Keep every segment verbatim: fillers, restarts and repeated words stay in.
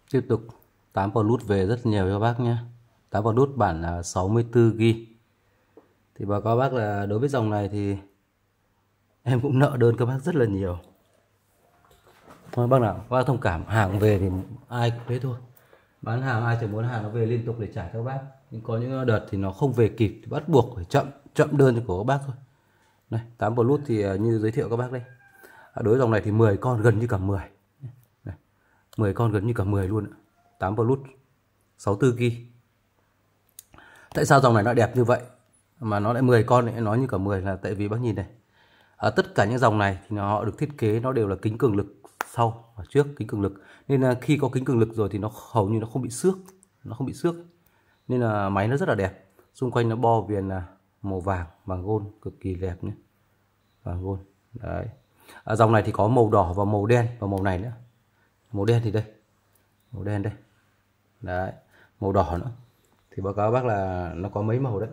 Tiếp tục tám Plus về rất nhiều cho bác nhé. tám Plus bản là sáu mươi tư gi ga bai. Thì báo cáo bác là đối với dòng này thì em cũng nợ đơn các bác rất là nhiều. Thôi bác nào, bác thông cảm, hàng về thì ai cũng thế thôi. Bán hàng ai chẳng muốn hàng nó về liên tục để trả cho các bác. Nhưng có những đợt thì nó không về kịp thì bắt buộc phải chậm chậm đơn của các bác thôi. Này, tám Plus thì như giới thiệu các bác đây. Đối với dòng này thì mười con gần như cả mười. Này, mười con gần như cả mười luôn. tám Plus sáu mươi tư gi ga bai. Tại sao dòng này nó đẹp như vậy mà nó lại mười con này, nói như cả mười là tại vì bác nhìn này. À, tất cả những dòng này thì họ được thiết kế nó đều là kính cường lực sau và trước kính cường lực, nên là khi có kính cường lực rồi thì nó hầu như nó không bị xước, nó không bị xước, nên là máy nó rất là đẹp. Xung quanh nó bo viền là màu vàng vàng gold cực kỳ đẹp nhé, vàng gold đấy. À, dòng này thì có màu đỏ và màu đen và màu này nữa. Màu đen thì đây, màu đen đây đấy, màu đỏ nữa thì báo cáo bác là nó có mấy màu đấy,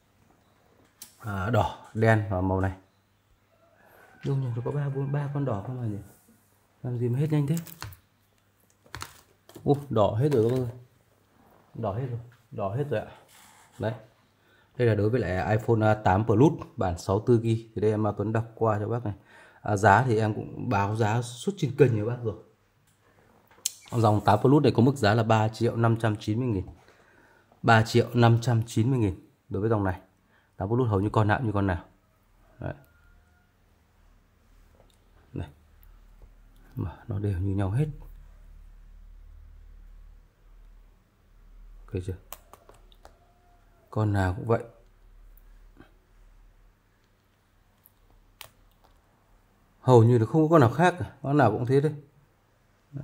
à, đỏ đen và màu này. Đúng rồi, có ba bốn ba con đỏ không mà nhỉ? Làm gì mà hết nhanh thế? Ủa, đỏ hết rồi các bác ơi. Đỏ hết rồi, đỏ hết rồi ạ. Đấy. Đây là đối với lại iPhone tám Plus bản sáu mươi tư gi ga bai. Thì đây em Tuấn đọc qua cho bác này. À, giá thì em cũng báo giá suốt trên kênh cho bác rồi. Dòng tám Plus này có mức giá là ba triệu năm trăm chín mươi nghìn. ba triệu năm trăm chín mươi nghìn đối với dòng này. tám Plus hầu như con nào như con nào. Đấy. Này. Mà nó đều như nhau hết. Ok chưa? Con nào cũng vậy. Hầu như là không có con nào khác cả. Con nào cũng thế đấy. Đấy.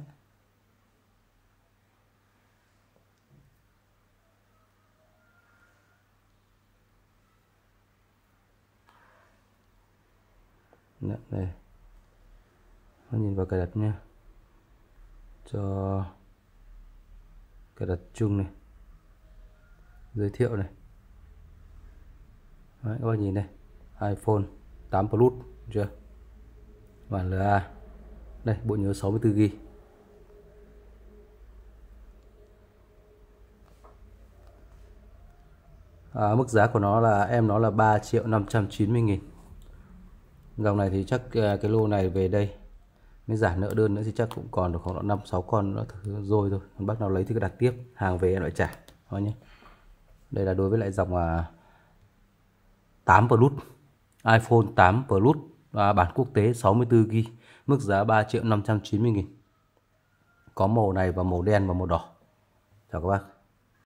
Đấy, đây. Nó nhìn vào cài đặt nha. Cho cài đặt chung này. Giới thiệu này. Đấy, các bạn nhìn đây. iPhone tám Plus chưa? Bản lờ a. Đây, bộ nhớ sáu mươi tư gi ga bai. À, mức giá của nó là em nó là ba triệu năm trăm chín mươi nghìn. Dòng này thì chắc cái lô này về đây mới giả nợ đơn nữa thì chắc cũng còn được khoảng năm sáu con nữa rồi thôi. Còn bác nào lấy thì cứ đặt tiếp, hàng về em lại trả thôi nhé. Đây là đối với lại dòng à, tám Plus, iPhone tám Plus à, bản quốc tế sáu mươi tư gi ga bai, mức giá ba triệu năm trăm chín mươi nghìn. Có màu này và màu đen và màu đỏ. Chào các bác.